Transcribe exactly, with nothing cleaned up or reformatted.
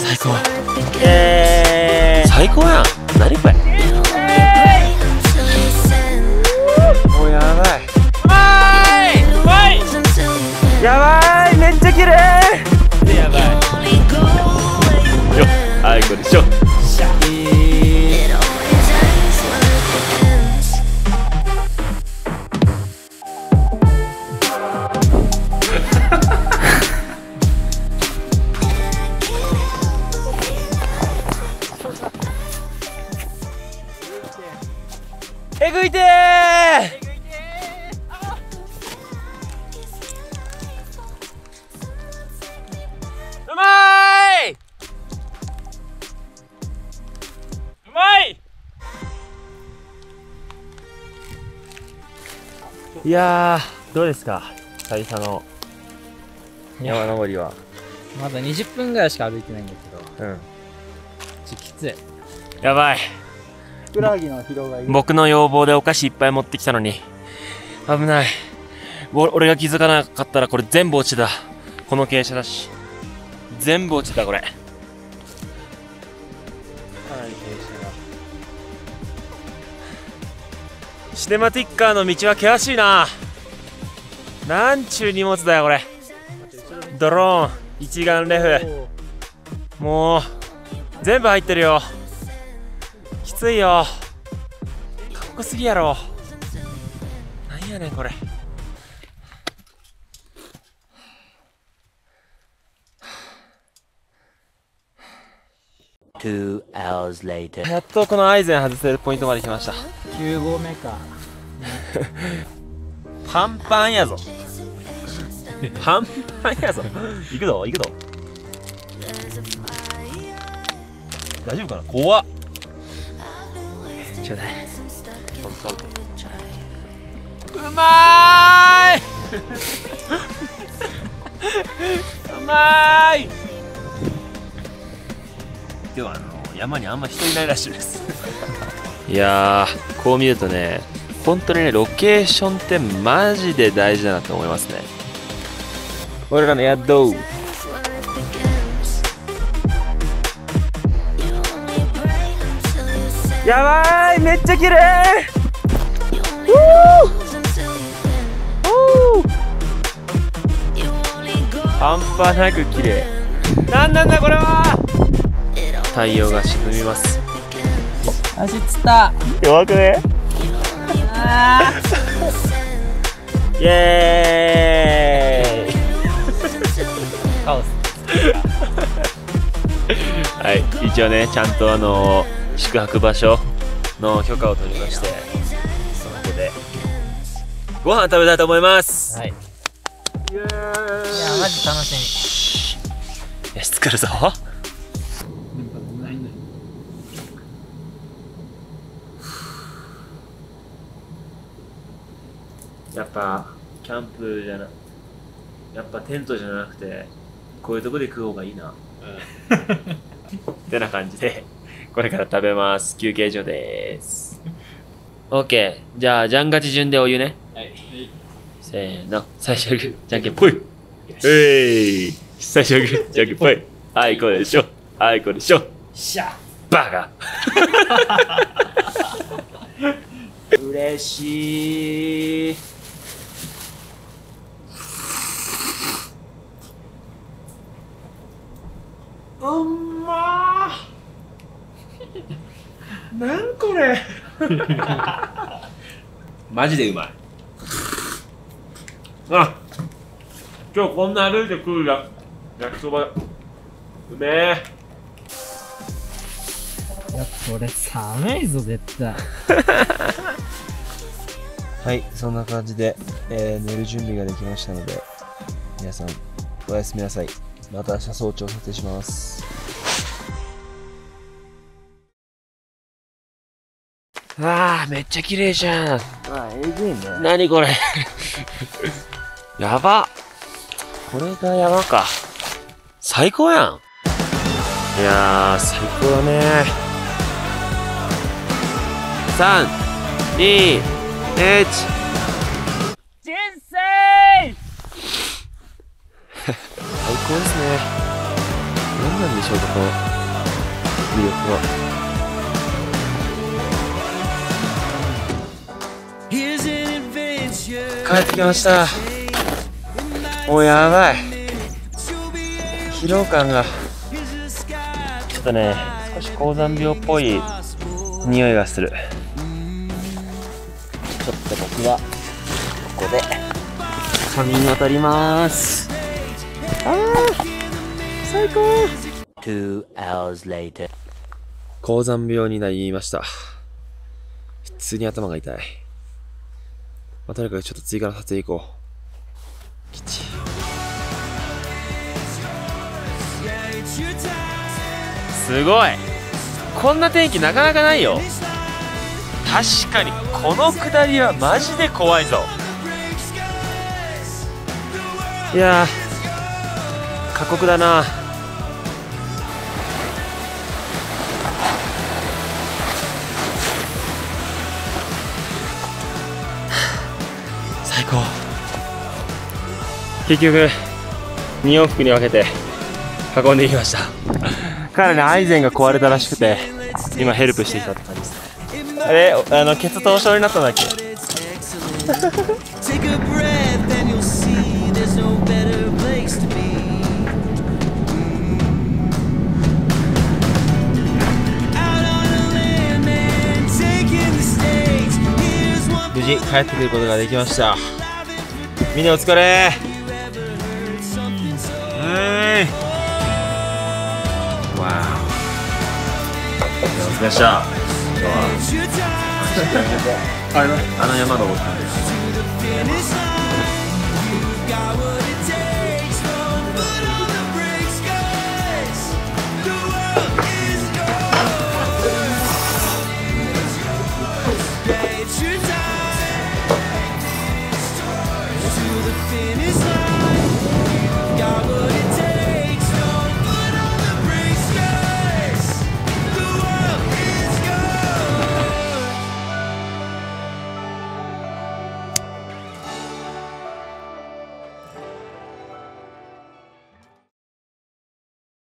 最高。えー、最高やん。何これ。もうやばい。うまい。やばい、めっちゃ綺麗。やばい。よ、あいこでしょ。シャー。えぐいてー。うまーい。うまい。いやー、どうですか、久々の山登りは。 まだにじゅっぷんぐらいしか歩いてないんだけど、 うん、 ちょっときつい。 やばい。 ふくらはぎの疲労がいる。 僕の要望でお菓子いっぱい持ってきたのに危ない。俺が気づかなかったらこれ全部落ちた。この傾斜だし全部落ちた。これかなり傾斜だ。シネマティッカーの道は険しいな。なんちゅう荷物だよこれ。ドローン一眼レフもう全部入ってるよ。きついよ。かっこすぎやろ。なんやねんこれ。 Two hours later. やっとこのアイゼン外せるポイントまで来ました。 きゅうごうめか。 パンパンやぞ。パンパンやぞ。行くぞ行くぞ。大丈夫かな。怖っ。 ちょうだい。 うまーい。うまーい。今日はあの山にあんま人いないらしいです。いやー、こう見るとね、本当にね、ロケーションってマジで大事だなと思いますね。俺らの宿。やばい、めっちゃ綺麗。半端なく綺麗。なんなんだこれは。太陽が沈みます。 足つった。 弱くね。 あイエーイ。 カオス。 はい、一応ね、ちゃんとあの宿泊場所の許可を取りまして、そこでご飯食べたいと思います。 はい。 イエーイ。 いやマジ楽しみ。よし、作るぞ。やっぱキャンプじゃな、やっぱテントじゃなくてこういうとこで食う方がいいな。うん、ってな感じでこれから食べます。休憩所です。OK。じゃあジャン勝ち順でお湯ね。はい。せーの、最初はグーじゃんけんぽい。えい。最初はグーじゃんけんぽい。あいこでしょ。あいこでしょ。 しゃ。 バカ。嬉しい。うんまー。なんこれ。マジでうまい。あ、今日こんな歩いてくるや焼きそばうめえ。 いやこれ寒いぞ絶対。 はい、そんな感じで、えー、寝る準備ができましたので、皆さんおやすみなさい。また明日早朝撮影します。あー、めっちゃ綺麗じゃん。あ、えぐいね。なにこれ。やば。これが山か。最高やん。いやー、最高だね。さん、に、いち。 人生最高ですね。こんなんでしょうか、この魅力は。帰ってきました。もうやばい、疲労感がちょっとね、少し高山病っぽい匂いがする。ちょっと僕はここで仮眠に渡ります。あー最高。Two hours later。高山病になりました。普通に頭が痛い。まあ、とにかくちょっと追加の撮影行こう。きち。すごい、こんな天気なかなかないよ。確かにこの下りはマジで怖いぞ。いやー過酷だな。最高。結局に往復に分けて運んできました。彼ね、アイゼンが壊れたらしくて今ヘルプしてきたって感じですね。あれ、あのケツ凍傷になったんだっけ。無事帰ってくることができました。みんなお疲れー。はい、わー、お疲れっした。今日はあの山登ったんです。